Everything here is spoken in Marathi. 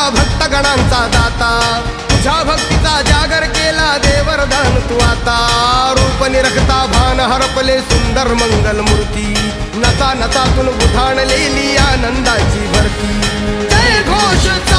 भक्तगणांचा दाता, तुझ्या भक्तीचा जागर केला देवरदान तू आता। रूप निरखता भान हरपले सुंदर मंगल मूर्ती, नसा नसातून उधाणलेली आनंदाची भरती। जय घोष